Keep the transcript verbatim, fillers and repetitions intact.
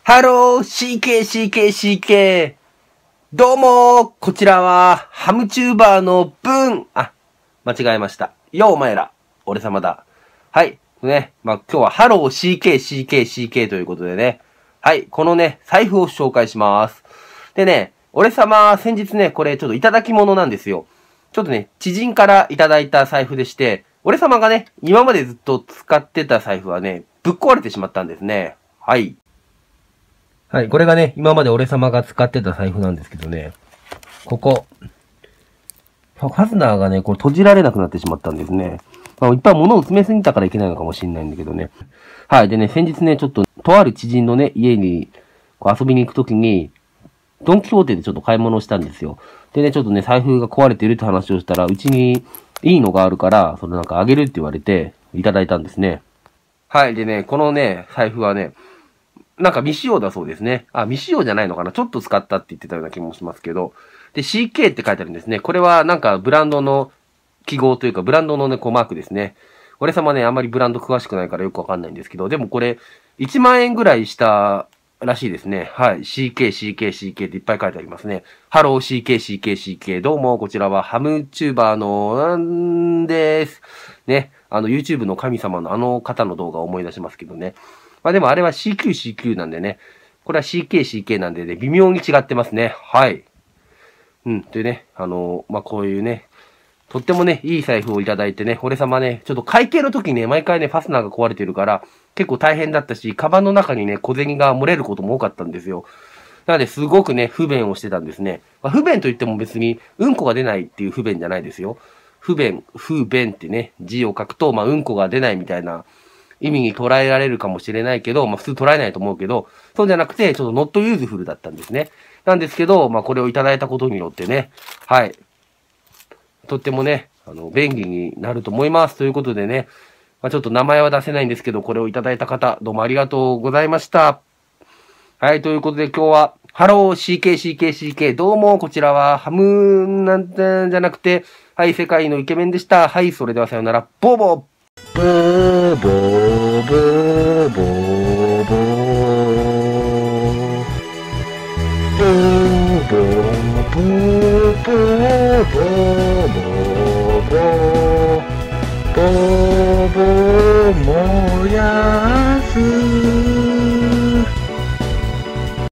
ハロー シーケーシーケーシーケー どうもこちらはハムチューバーのブンあ、間違えました。よお前ら俺様だ。はい。ね。まあ、今日はハロー シーケーシーケーシーケー ということでね。はい。このね、財布を紹介します。でね、俺様先日ね、これちょっといただき物なんですよ。ちょっとね、知人からいただいた財布でして、俺様がね、今までずっと使ってた財布はね、ぶっ壊れてしまったんですね。はい。はい、これがね、今まで俺様が使ってた財布なんですけどね、ここ、ファスナーがね、これ閉じられなくなってしまったんですね。まあ、いっぱい物を詰めすぎたからいけないのかもしれないんだけどね。はい、でね、先日ね、ちょっと、とある知人のね、家にこう遊びに行くときに、ドンキホーテでちょっと買い物をしたんですよ。でね、ちょっとね、財布が壊れてるって話をしたら、うちにいいのがあるから、そのなんかあげるって言われて、いただいたんですね。はい、でね、このね、財布はね、なんか未使用だそうですね。あ、未使用じゃないのかな。ちょっと使ったって言ってたような気もしますけど。で、シーケー って書いてあるんですね。これはなんかブランドの記号というか、ブランドのね、こうマークですね。俺様ね、あんまりブランド詳しくないからよくわかんないんですけど、でもこれ、いちまんえんぐらいしたらしいですね。はい。シーケー、シーケー、シーケー っていっぱい書いてありますね。ハロー シーケー、シーケー、シーケー。どうも、こちらはハムチューバーの、んーです。ね。あの、YouTube の神様のあの方の動画を思い出しますけどね。まあでもあれは シーキューシーキュー なんでね。これは シーケーシーケー なんでね、微妙に違ってますね。はい。うん。でね、あのー、まあこういうね、とってもね、いい財布をいただいてね、俺様ね、ちょっと会計の時ね、毎回ね、ファスナーが壊れてるから、結構大変だったし、カバンの中にね、小銭が漏れることも多かったんですよ。なので、すごくね、不便をしてたんですね。まあ、不便といっても別に、うんこが出ないっていう不便じゃないですよ。不便、不便ってね、字を書くと、まあ、うんこが出ないみたいな、意味に捉えられるかもしれないけど、まあ普通捉えないと思うけど、そうじゃなくて、ちょっと not useful だったんですね。なんですけど、まあこれをいただいたことによってね、はい。とってもね、あの、便利になると思います。ということでね、まあちょっと名前は出せないんですけど、これをいただいた方、どうもありがとうございました。はい、ということで今日は、ハロー シーケーシーケーシーケー、どうも、こちらはハムなんてじゃなくて、はい、世界のイケメンでした。はい、それではさよなら、ボーボーブーボーブーボーボーブーボーブーボーボーボーボーボー燃やす